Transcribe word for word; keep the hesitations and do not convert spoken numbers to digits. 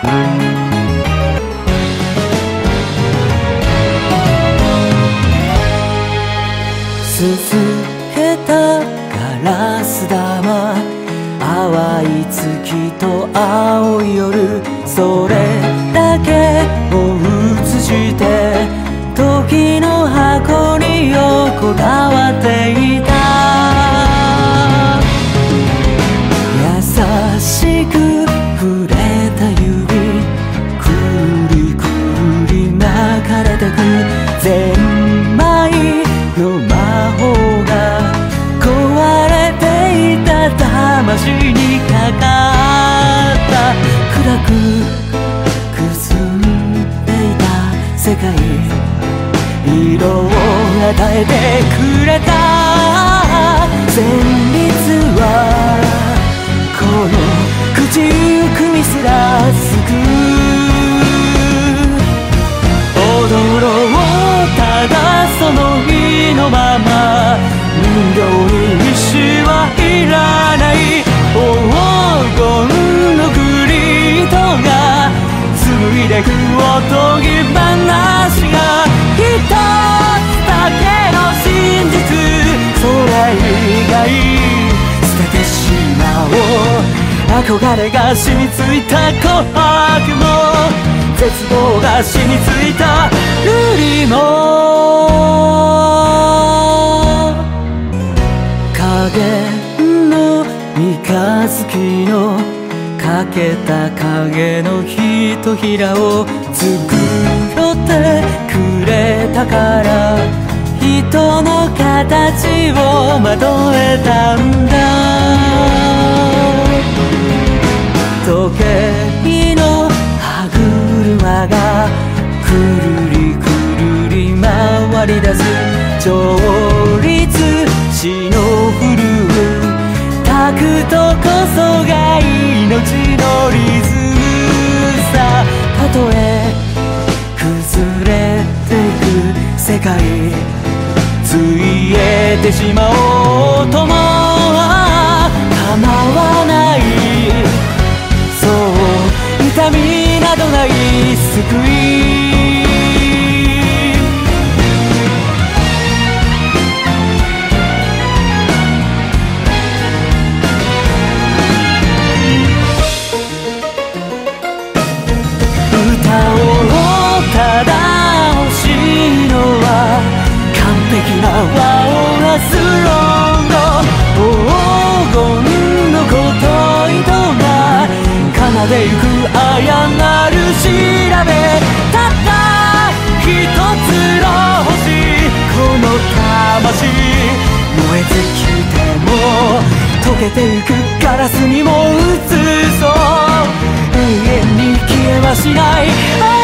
すすけたガラス玉、淡い月と青い夜、それだけを映して時の箱に横たわっていた。優しく触れた指、くるりくるり巻かれてくゼンマイの魔法が壊れていた魂にかかった。暗くくすんでいた世界、色を与えてくれた。旋律はこの口ゆくミスら救う。踊ろうただその日のまま、人形に石はいらない。黄金のグリッドが紡いでくおとぎ話が一つだけの真実、それ以外捨ててしまおう。憧れが染みついた琥珀も、絶望が染みついた瑠璃も、影の三日月のかけた影のひとひらを作ってくれたから、人の形をまとえたんだ。時計の歯車がくるりくるり回り出す。調律師の振るうタクトこそが命のリズムさ。たとえ崩れていく世界、ついえてしまおうとも構わない。そう痛みなどない救い。歌をただ欲しいのは完璧なワオラスロンド。黄金の小糸が奏でゆく綾なる調べ。たった一つの星、この魂燃え尽きても溶けてゆくガラスにも映そう。永遠に消えはしない